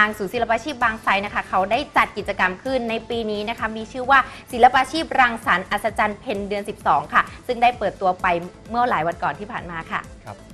างศูนย์ศิลปาชีพบางไทรนะคะเขาได้จัดกิจกรรมขึ้นในปีนี้นะคะมีชื่อว่าศิลปาชีพรังสรรค์อัศจรรย์เพ็ญเดือน 12 ค่ะซึ่งได้เปิดตัวไปเมื่อหลายวันก่อนที่ผ่านมาค่ะ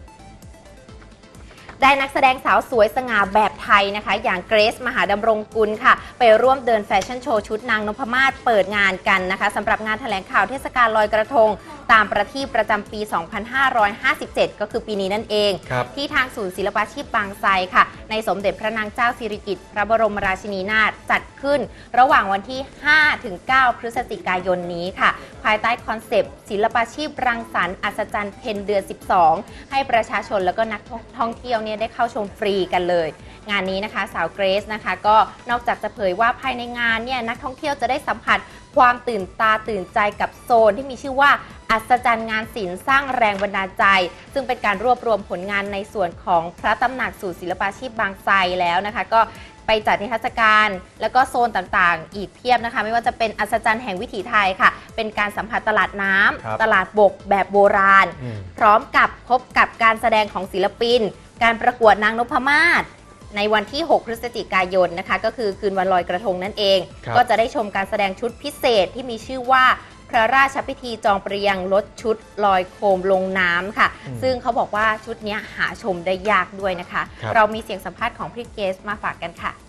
ได้นักแสดงสาวสวยสง่าแบบไทยนะคะอย่างเกรซมหาดำรงกุลค่ะไปร่วมเดินแฟชั่นโชว์ชุดนางนพมาศเปิดงานกันนะคะสำหรับงานแถลงข่าวเทศกาลลอยกระทงตามประทีปประจำปี 2557 ก็คือปีนี้นั่นเองที่ทางศูนย์ศิลปาชีพบางไทรค่ะในสมเด็จพระนางเจ้าสิริกิติ์พระบรมราชินีนาถจัดขึ้นระหว่างวันที่ 5-9 พฤศจิกายนนี้ค่ะภายใต้คอนเซปต์ศิลปาชีพรังสรรค์อัศจรรย์เพ็ญเดือน 12 ให้ประชาชนและก็นักท่องเที่ยวได้เข้าชมฟรีกันเลยงานนี้นะคะสาวเกรซนะคะก็นอกจากจะเผยว่าภายในงานเนี่ยนักท่องเที่ยวจะได้สัมผัสความตื่นตาตื่นใจกับโซนที่มีชื่อว่าอัศจรรย์งานศิลป์สร้างแรงบันดาลใจซึ่งเป็นการรวบรวมผลงานในส่วนของพระตำหนักศูนย์ศิลปาชีพบางไทรแล้วนะคะก็ไปจัดนิทรรศการแล้วก็โซนต่างๆอีกเพียบนะคะไม่ว่าจะเป็นอัศจรรย์แห่งวิถีไทยค่ะเป็นการสัมผัสตลาดน้ำตลาดบกแบบโบราณพร้อมกับพบกับการแสดงของศิลปินการประกวดนางนพมาศในวันที่ 6 พฤศจิกายนนะคะก็คือคืนวันลอยกระทงนั่นเองก็จะได้ชมการแสดงชุดพิเศษที่มีชื่อว่าพระราชพิธีจองเปรียงรถชุดลอยโคมลงน้ำค่ะซึ่งเขาบอกว่าชุดนี้หาชมได้ยากด้วยนะคะเรามีเสียงสัมภาษณ์ของพี่เกสมาฝากกันค่ะ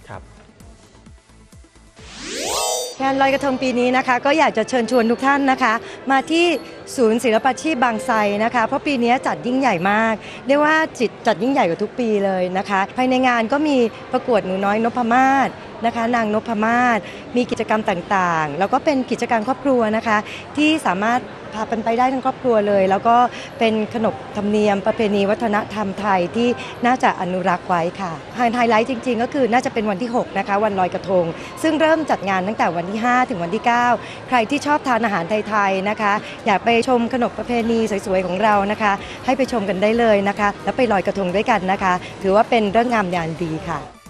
งานลอยกระทงปีนี้นะคะก็อยากจะเชิญชวนทุกท่านนะคะมาที่ศูนย์ศิลปาชีพบางไทรนะคะเพราะปีนี้จัดยิ่งใหญ่มากเรียกว่าจัดยิ่งใหญ่กว่าทุกปีเลยนะคะภายในงานก็มีประกวดหนูน้อยนพมาศนะคะนางนพมาศมีกิจกรรมต่างๆแล้วก็เป็นกิจการครอบครัวนะคะที่สามารถพาไปได้ทั้งครอบครัวเลยแล้วก็เป็นขนบธรรมเนียมประเพณีวัฒนธรรมไทยที่น่าจะอนุรักษ์ไว้ค่ะไฮไลท์จริงๆก็คือน่าจะเป็นวันที่6นะคะวันลอยกระทงซึ่งเริ่มจัดงานตั้งแต่วันที่5ถึงวันที่9ใครที่ชอบทานอาหารไทยๆนะคะอยากไปชมขนบประเพณีสวยๆของเรานะคะให้ไปชมกันได้เลยนะคะแล้วไปลอยกระทงด้วยกันนะคะถือว่าเป็นเรื่องงามยามดีค่ะ